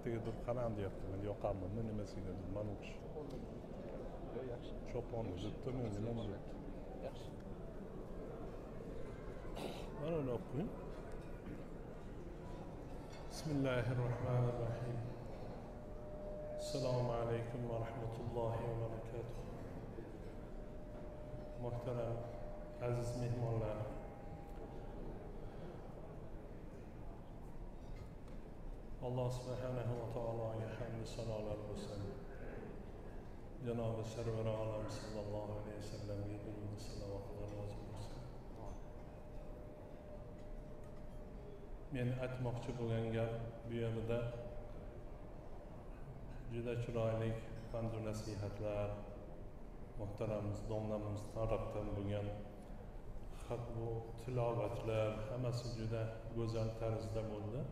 ketiga deb qarang deyapti. Men yoqamni nimasiga deb mana o'qish. Yaxshi. Choponni debdi, men nima deyapti? Yaxshi. Mana uni o'qing. Bismillahirrohmanirrohim. Assalomu alaykum va rahmatullohi va barakatuh. Muhtaram aziz mehmonlar, Alloh subhanahu va taologa hamd sanolar bo'lsin. Janobi Sarvar olam sallallohu alayhi vasallamga durud salovatlar nozil bo'lsin. Men aytmoqchi bo'lgan gap bu yerda juda chiroyli pand nasihatlar, muhtaramiz domlamiz tarafdan bo'lgan bu tilovatlar hammasi juda go'zal tarzda bo'ldi.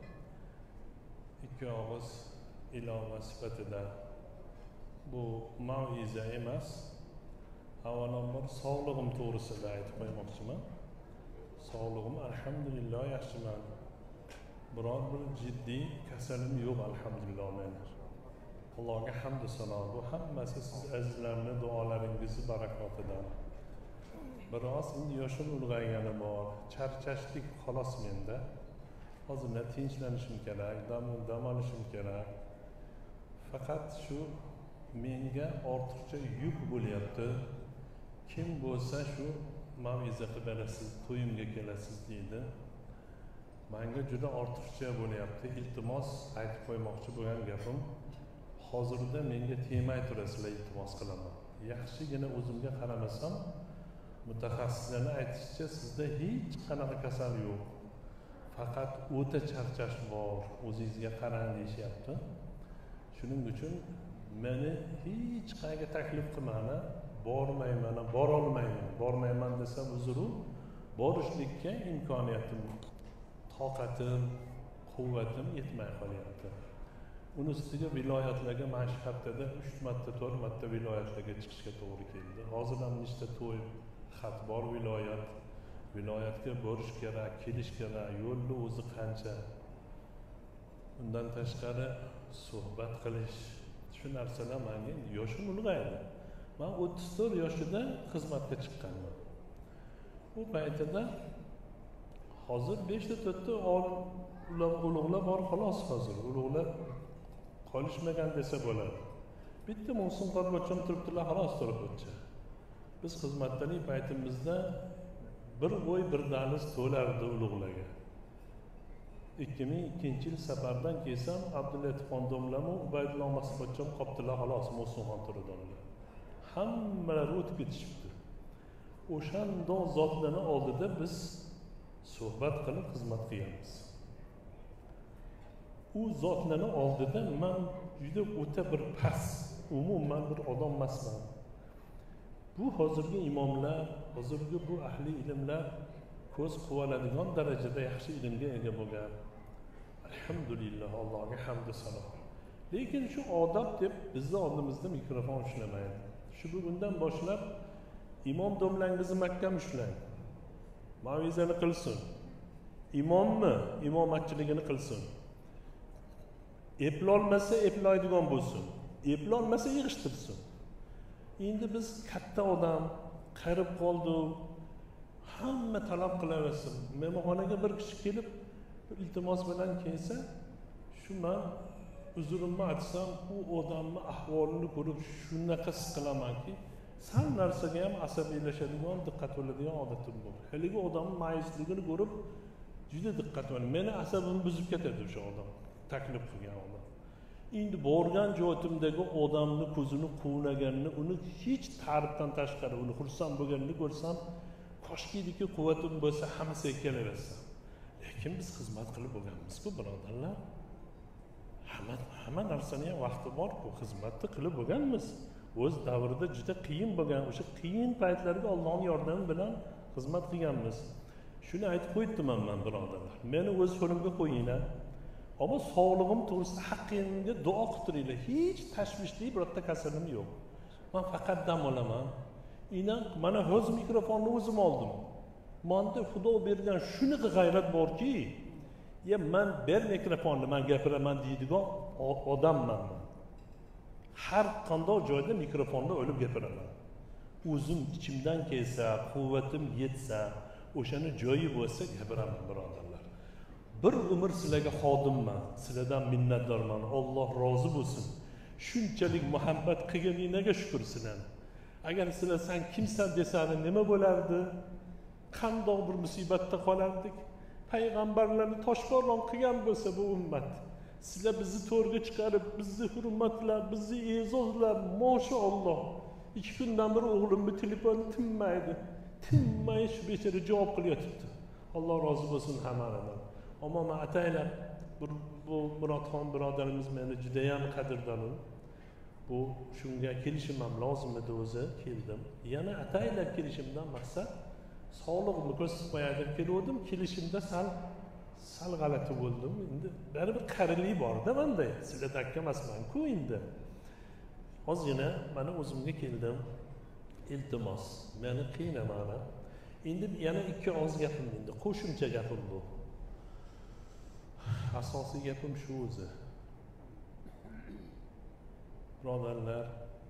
Ikki og'iz ilova sifatida bu mav'iza emas, avvalambor sog'lig'im to'g'risida aytib qo'ymoqchiman. Sog'lig'im alhamdulillah yaxshiman. Biror bir jiddiy kasalim yo'q alhamdulillah menda. Allohga hamd sano. Bu hammasi siz azizlarning duolaringizni barakotidan. Biroz endi yoshim ulg'aygani bor, charchashlik xolos menda. Hozirda tinchlanishim kerak, dam olishim kerak. Faqat shu menga ortiqcha yuk bo'lyapti. Kim bo'lsa shu mav'iza qilib berasiz, to'yimga kelasiz deydi. Menga juda ortiqcha bo'lyapti. Iltimos aytib qo'ymoqchi bo'lgan gapim, hozirda menga tegmay turasizlar, iltimos qilaman. Yaxshigina o'zimga qaramasam, mutaxassislarning aytishicha sizda hech qanaqa kasal yo'q. Faqat o'ta charchash bor, o'zingizga qarang deyishyapti. Shuning uchun meni hech qayerga taklif qilmani, bormayman, bormayman desam uzru, borishlikka imkoniyatim, toqatim, quvvatim yetmay qolyapti. Uni ustiga viloyatlarga mana shu haftada 3 marta, 4 marta viloyatlarga chiqishga to'g'ri keldi. Hozir ham nechta to'y xat bor viloyatga borish kerak, kelish kerak, yo'lni o'zi qancha. Undan tashqari suhbat qilish, shu narsalar menga yoshim ulg'aydi. Men 34 yoshida xizmatga chiqqanman. Bu paytida hozir 5 ta 4 ta ulug'lar bor, xolos hozir ulug'lar qolishmagan desa bo'ladi. Bitta Muhsin Qorbocham turibdilar, xolos turib o'tcha. Biz xizmatdalik paytimizda bir o'y bir daliz to'lardi ulug'larga. 2002-yil safardan kelsam Abdullatifxon domlamu Ubaydulloh Mas'udcham qopdilar, xolos Muhsinxon turidilar. Hammalari o'tib ketishibdi. O'shandoq zotlarning oldida biz suhbat qilib xizmat qilamiz. U zotlarning oldida men juda o'ta bir past, umuman bir odam emasman. Bu hozirgi imomlar, hozirgi bu ahli ilmlar ko'z quvaladigan darajada yaxshi ilmga ega bo'lgan. Alhamdulillah, Allohga hamd sano. Lekin shu odob deb bizning oldimizda mikrofon ushlamaydi. Shu bugundan boshlab imom domlangizni mahkam ushlang. Mav'izani qilsin. Imommi, imomatchiligini qilsin. Eplolmasa eplaydigan bo'lsin. Eplolmasa yig'ishtirsin. Endi biz katta odam, qarib qoldik. Hamma talab qilaversin. Mehmonxonaga bir kishi kelib, bir iltimos bilan kelsa, shu men uzurimni aytsam, u odamning ahvolini ko'rib shunaqa his qilamanki, sal narsaga ham asabiylashadigan, diqqat qiladigan odatim bor. Haligi odamning mayusligini ko'rib juda diqqat qilaman. Meni asabimni buzib ketadi o'sha odam, taklif qilgan odam. Endi borgan joyimdagi odamni ko'zini quvnaganini, uni hech ta'rifdan tashqari uni xursand bo'lganini ko'rsam, Toshkentdagi quvvatim bo'lsa hammasiga kelaversin. Lekin biz xizmat qilib bo'lganmiz-ku, birodarlar. Hamma narsaning ham vaqti bor-ku, xizmatni qilib bo'lganmiz. O'z davrida juda qiyin bo'lgan, o'sha qiyin paytlarga Allohning yordami bilan xizmat qilganmiz. Shuni aytib qo'yibman men, birodarlar. Meni o'z qo'limga qo'yinglar. Ammo sog'lig'im to'g'risida haqqingizga duo qilib turinglar. Hech tashvishli birorta kasalim yo'q. Men faqat dam olaman. Inan mana hozir mikrofonni o'zim oldim. Menda Xudo bergan shunaqa g'ayrat borki, man ber mikrofonni man gapiraman deydigan odamman. Har qanday joyda mikrofonda o'lib gapiraman. O'zim ichimdan kelsa, quvvatim yetsa, o'shani joyi bo'lsa gapiraman, birodarlar. Bir umr sizlarga xodimman, sizlardan minnatdorman. Alloh rozi bo'lsin. Shunchalik muhabbat qilganingiga shukr sizlarga. Agar sizlar sen kimsan desani nima bo'lardi? Qandoq bir musibatda qolardik? Payg'ambarlarni toshbo'ron qilgan bo'lsa bu ummat, sizlar bizni to'rga chiqarib, bizni hurmatlab, bizni e'zozlab, mashalloh. 2 kundan beri o'g'limning telefoni tinmay shu bechara javob qilyotibdi. Alloh rozi bo'lsin hammalardan. Ammo men ataylab bu Murodxon birodarimiz meni juda ham qadrdonim. Bu shunga kelishim ham lozim edi, o'zi keldim. Yana ataylab kelishimdan maqsad sog'lig'imni ko'rsatib qo'yay deb kelgandim. Kelishimda sal g'alati bo'ldim. Endi baribir qarilik bor-da menda. Sizlar akka emasman-ku endi. Ozgina mana o'zimga keldim. Iltimos, meni qiynamanglar. Endi yana 2 oz gapim endi, qo'shimcha gapim bu. Asosiy gapim shu o'zi. Birodarlar,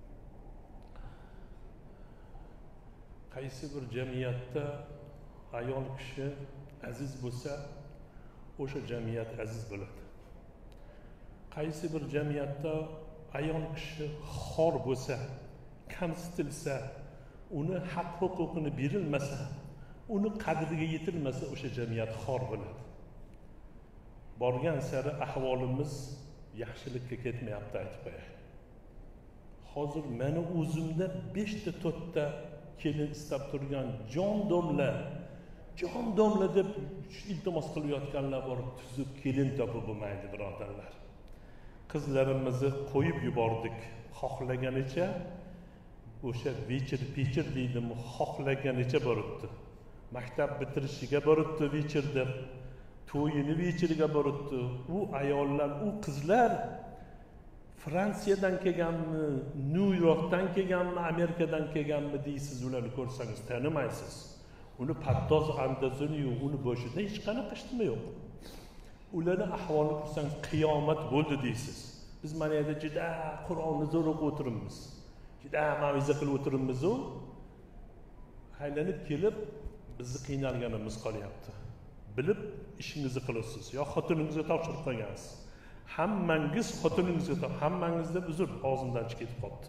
qaysi bir jamiyatda ayol kishi aziz bo'lsa, o'sha jamiyat aziz bo'ladi. Qaysi bir jamiyatda ayol kishi xor bo'lsa, kamsitilsa, uni haq huquqini berilmasa, uni qadriga yetilmasa, o'sha jamiyat xor bo'ladi. Borgan sari ahvolimiz yaxshilikka ketmayapti, aytib qo'yay. Hozir meni o'zimda 5 ta 4 ta kelin istab turgan jon domla deb iltimos qilayotganlar bor, tuzib kelin topib bo'lmaydi, birodarlar. Qizlarimizni qo'yib yubordik, xohlaganicha o'sha vechir deydimi, xohlaganicha boribdi. Maktab bitirishiga boribdi vechirda, to'yini vechiriga boribdi. U ayollar, u qizlar Fransiyadan kelganmi, Nyu-Yorkdan kelganmi, Amerikadan kelganmi deysiz, ularni ko'rsangiz tanimaysiz. Uni paddoz andazini-yu, uni boshida hech qanaqa ishtima yo'q. Ularni ahvolini ko'rsangiz qiyomat bo'ldi deysiz. Biz mana yerda juda Qur'onni zo'r o'qib o'tiribmiz. Juda maviza qilib o'tiribmiz, u aylanib kelib bizni qiynalganimiz qolyapti. Bilib ishingizni qilasiz, yo xotiningizga topshirib qo'ygansiz. Hammangiz xotiningizga, hammangizda uzr og'zimdan chiqib ketib qoldi.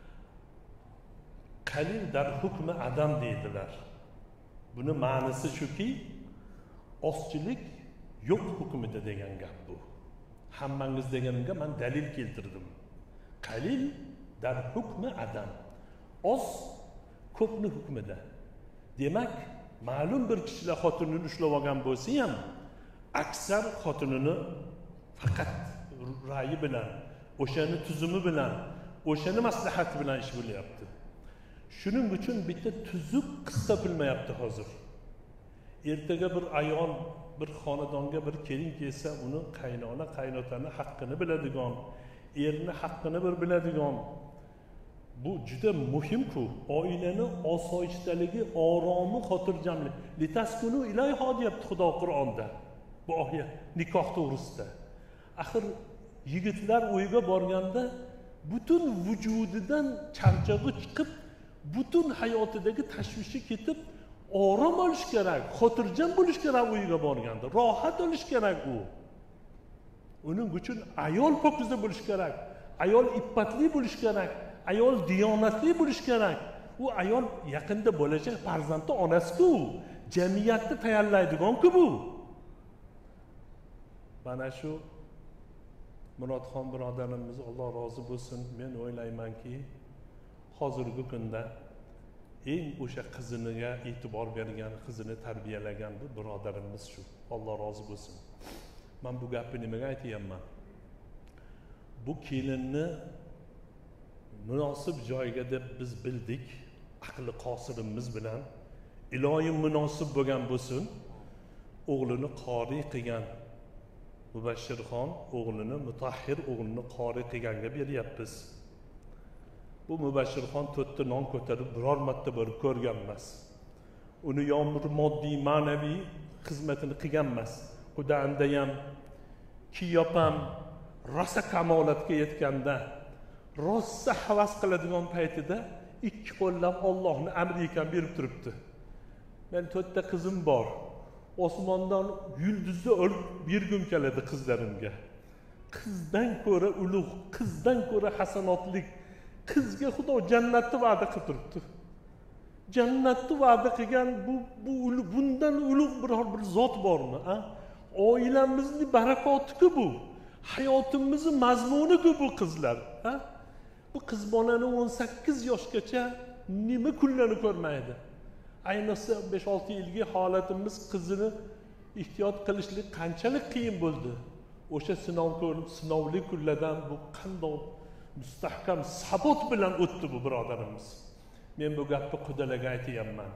Qalil dar hukmi adam deydilar. Buni ma'nosi shuki, ozchilik yo'q hukmida degan gap bu. Hammangiz deganimga men dalil keltirdim. Qalil dar hukmi adam. Oz ko'pni hukmida. Demak, ma'lum bir kishilar xotinini ushlab olgan bo'lsa ham, aksar xotinini faqat ra'yi bilan, o'shani tuzumi bilan, o'shani maslahati bilan ish bo'lyapti. Shuning uchun bitta tuzuk qissa bilmayapti hozir. Ertaga bir ayol bir xonadonga bir kelin kelsa, uni qaynona, qaynotani haqqini biladigan, erni haqqini bir biladigan. Bu juda muhim-ku. Oilani osoyishtaligi, oromi, xotirjamlik. Litaskunu ilayha deyapti Xudo Qur'onda. Bu oyat nikoh to'g'risida. Axir yigitlar uyga borganda butun vujudidan charchog'i chiqib, butun hayotidagi tashvishi ketib, orom olish kerak, xotirjam bo'lish kerak uyga borganda, rohat olish kerak u. Uning uchun ayol pokiza bo'lish kerak, ayol iffatli bo'lish kerak, ayol diyonatli bo'lish kerak. U ayol yaqinda bo'lajak farzandning onasi-ku, jamiyatni tayyorlaydigan-ku bu. Mana shu Murodxon birodarimiz, Alloh rozi bo'lsin, men o'ylaymanki, hozirgi kunda eng o'sha qiziniga e'tibor bergan, qizini tarbiyalagan bu birodarimiz shu. Alloh rozi bo'lsin. Men bu gapni nimaga aytayapman? Bu kelinni munosib joyga deb biz bildik, aqli qosirimiz bilan, iloyim munosib bo'lgan bo'lsin, o'g'lini qori qilgan Mubashshirxon o'g'lini, Mutahhir o'g'lini qori qilganga beryapmiz. Bu Mubashshirxon 4 ta non ko'tarib biror marta borib ko'rgan emas. Uni yomir moddiy, ma'naviy xizmatini qilgan emas. xudandayam kiyopam rosa kamolatga yetganda rosa havas qiladigan paytida ikki qo'llab Allohning amri ekan berib turibdi. Men 4 ta qizim bor. Osmondan yulduzni olib bergim keladi qizlarimga. Qizdan ko'ra ulug', qizdan ko'ra hasanotlik, qizga Xudo jannatni va'da qilib turibdi. Jannatni va'da qilgan bundan ulug' biror bir zot bormi? Oilamizning barakoti-ku bu. Hayotimizning mazmuni-ku bu qizlar. Bu qiz bolani 18 yoshgacha nima kunlarni ko'rmaydi. Ayniqsa 5-6 yilgi holatimiz qizini ehtiyot qilishlik qanchalik qiyin bo'ldi. O'sha sinovli kunlardan bu qanday mustahkam sabot bilan o'tdi bu birodarimiz. Men bu gapni qudalarga aytayapman.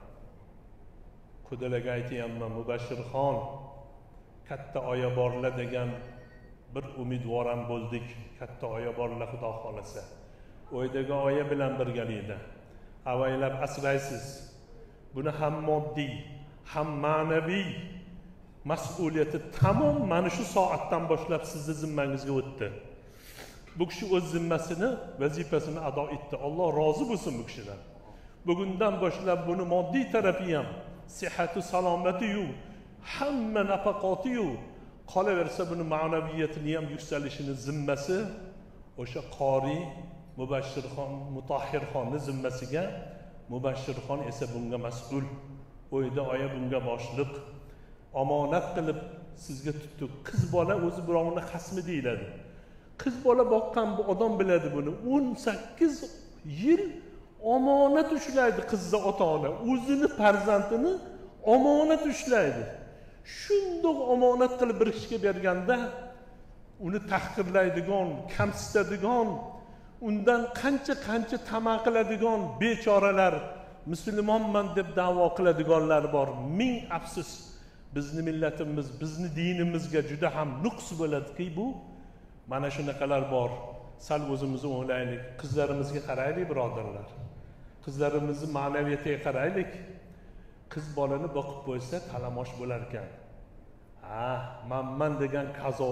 Mubashshirxon katta oya borlar degan bir umidvor ham bo'ldik. Katta oya borlar Xudo xolasa. O'ydagi oya bilan birgalikda avaylab asraysiz. Buni ham moddiy, ham ma'naviy mas'uliyati tamom mana shu soatdan boshlab sizning zimmangizga o'tdi. Bu kishi o'z zimmasini, vazifasini ado etdi. Alloh rozi bo'lsin bu kishidan. Bugundan boshlab buni moddiy tarafi ham, sihhatu salomati-yu, hamma nafaqati-yu, qolaversa buni ma'naviyatini ham yuksalishini zimmasi o'sha qori Mubashshirxon, Mutahhirxonning zimmasiga. Mubashshirxon esa bunga mas'ul. O'yda oya bunga boshliq. Omonat qilib sizga tutdik. Qiz bola o'zi birovni xasmi deyiladi. Qiz bola boqqan bu odam biladi buni. 18 yil omonat ushlaydi qizza ota-ona. O'zini farzandini omonat ushlaydi. Shundoq omonat qilib bir kishiga berganda uni tahqirlaydigan, kamsitadigan, undan qancha tamaq qiladigan bechoralar, musulmonman deb da'vo qiladiganlar bor. Ming afsus. Bizning millatimiz, bizning dinimizga juda ham nuqs bo'ladiki bu. Mana shunaqalar bor. Sal o'zimizni o'ylaylik. Qizlarimizga qaraylik birodarlar. Qizlarimizning ma'naviyatiga qaraylik. Qiz bolani boqib qo'ysa talamosh bo'lar ekan. Man degan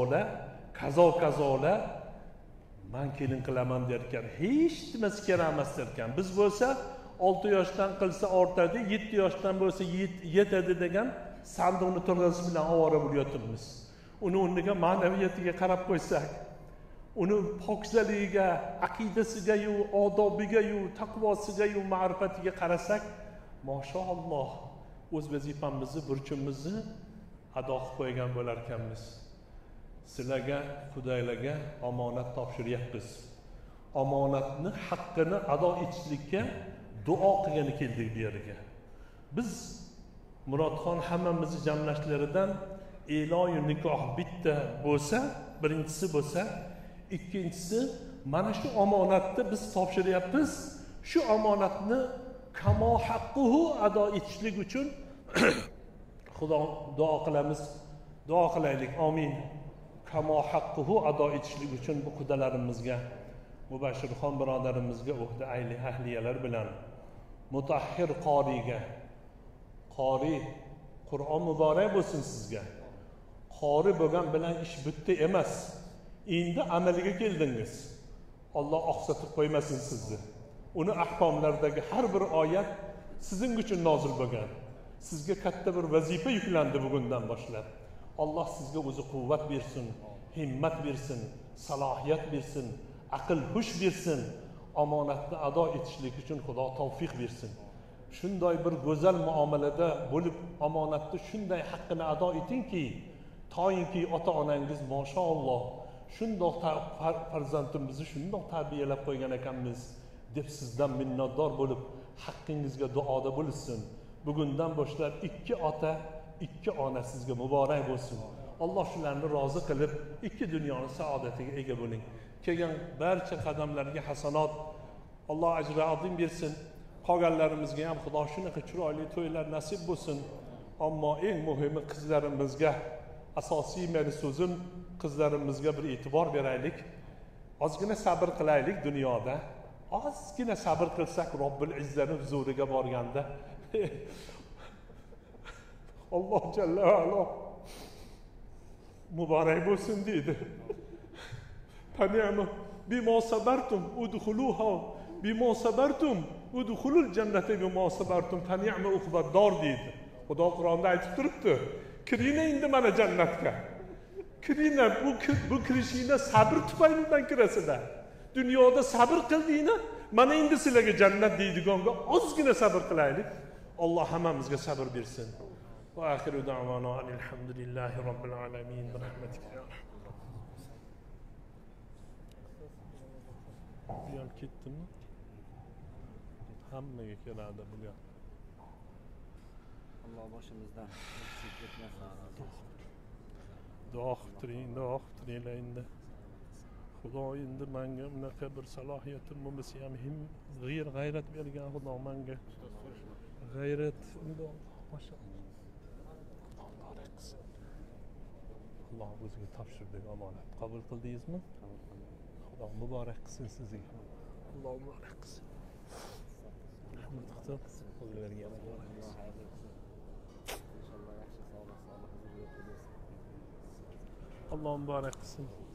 kazolar man kelin qilaman derkan, hech nimasi kerak emas derkan. Biz bo'lsa 6 yoshdan qilsa ortadi, 7 yoshdan bo'lsa yetadi degan sandiqni turg'azish bilan ovora bo'layotibmiz. Uni o'rniga ma'naviyatiga qarab qo'ysak, uni pokizaligiga, aqidasiga-yu, odobiga-yu, taqvosiga-yu, ma'rifatiga qarasak, mashalloh o'z vazifamizni, burchimizni ado qilib qo'ygan bo'lar ekanmiz. Sizlarga, Xudolarga omonat topshiryapmiz. Omonatni haqqini ado etishlikka duo qilgani keldik bu yerga. Biz Murodxon hammamizni jamlashlaridan e'loyi nikoh bitta bo'lsa, birinchisi bo'lsa, ikkinchisi mana shu omonatni biz topshiryapmiz. Shu omonatni kamo haqquhu ado etishlik uchun Xudo duo qilamiz. Duo qilaylik. Amin. Kamo haqquhu ado etishlik uchun bu qudalarimizga, Mubashshirxon birodarimizga, o'hda ahliyalar bilan Mutahhir qoriga, qori Qur'on muborak bo'lsin sizga. Qori bo'lgan bilan ish bitdi emas. Endi amaliga keldingiz. Alloh oqsatib qo'ymasin sizni. Uni ahkomlaridagi har bir oyat sizning uchun nozil bo'lgan. Sizga katta bir vazifa yuklandi bugundan boshlab. Alloh sizga o'zi quvvat bersin, himmat bersin, salohiyat bersin, aql hush bersin. Omonatni ado etishlik uchun Xudo tavfiq bersin. Shunday bir go'zal muomalada bo'lib, omonatni shunday haqqini ado etingki, toyinki ota-onangiz mashalloh shundoq farzandimizni shundoq tarbiyalab qo'ygan ekanmiz deb sizdan minnatdor bo'lib, haqqingizga duoda bo'lsin. Bugundan boshlab 2 ota, 2 ona sizga muborak bo'lsin. Alloh shularni rozi qilib, 2 dunyoning saodatiga ega bo'ling. Kelgan barcha qadamlarga hasanot, Alloh ajri azim bersin. Qolganlarimizga ham Xudo shunaqa chiroyli to'ylar nasib bo'lsin. Ammo eng muhimi qizlarimizga, asosiy meni so'zim, qizlarimizga bir e'tibor beraylik. Ozgina sabr qilaylik dunyoda. Ozgina sabr qilsak Robbil Izzatning huzuriga borganda Alloh jalla va ala Mübarek olsun deydi. Fani'ma bima sabartum udkhuluha bima sabartum udkhulul cennete bima sabartum fani'ma uqbador deydi. Xudo Qur'onda aytib turibdi. Kiringlar endi mana jannatga. Kiringlar bu kirishinglar sabr tufaylidan kirasizlar. Dunyoda sabr qildinglar, mana endi sizlarga jannat deydigonga ozgina sabr qilaylik. Alloh hammamizga sabr bersin. Va axiru da'vana alhamdulillahi robbil alamin bi rahmatika ya rahman. Bu yer ketdimi? Hammaga keladi bu yer. Alloh boshimizdan eksik etmasin. Duo qiltiringlar endi. Xudo endi menga unaqa bir salohiyatim bo'lmasa ham g'ayrat bergan Xudo menga. G'ayrat maşallah. Allah o'ziga topshirdik omonat. Qabul qildingizmi? Xudo muborak qilsin sizga. Alloh muborak qilsin. Rahmat qilsin. O'zlariga muborak qilsin. İnşallah yaxshi sog'lik huzurga o'tib. Alloh muborak qilsin.